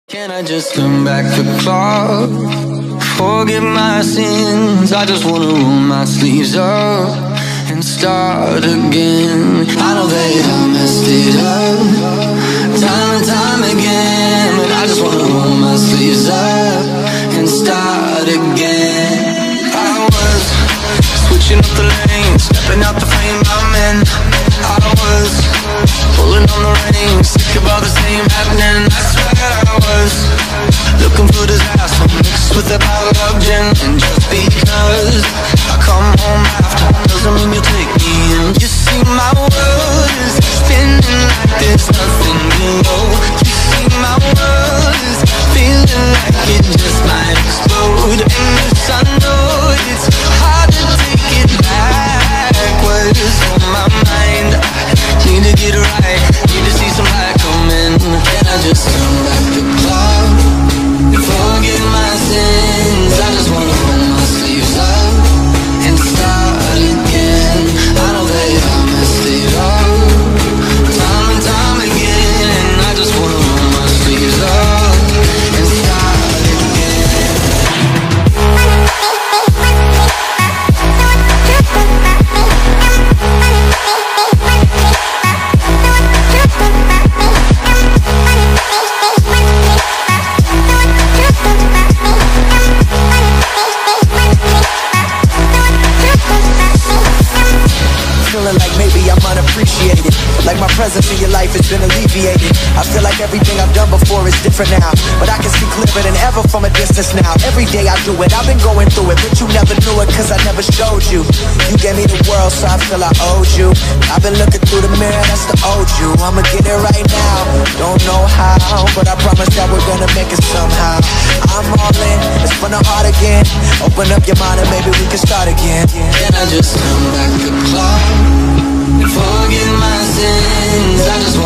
Can I just turn back the clock? Forget my sins. I just wanna roll my sleeves up and start again. I know that I messed it up time and time again, but I just wanna roll my sleeves up and start again. I was switching up the lanes, stepping out the frame I'm in. I was pulling on the reins, sick of all the same happening. I swear I was looking for disaster mixed with a bottle of gin. And just because I come home after doesn't mean you take me in. You see my world is spinning like there's nothing below. You see my world is feeling like it just might explode. And yes, I know it's hard to take it back. What is on my mind? I need to get right, need to see some light coming. Can I just turn back the clock and forget my sins? I just wanna roll my sleeves up and start again. I know that I messed it up time and time again, and I just wanna roll my sleeves up and start again. Feeling like maybe I'm unappreciated, like my presence in your life has been alleviated. I feel like everything I've done before is different now, but I can see clearer than ever from a distance now. Every day I do it, I've been going through it, but you never knew it cause I never showed you. You gave me the world so I feel I owed you. I've been looking through the mirror, that's the old you. I'ma get it right now, don't know how, but I promise that we're gonna make it somehow. I'm all in, it's from the heart again. Open up your mind and maybe we can start again. Can I just turn back the clock and forget my sins? I just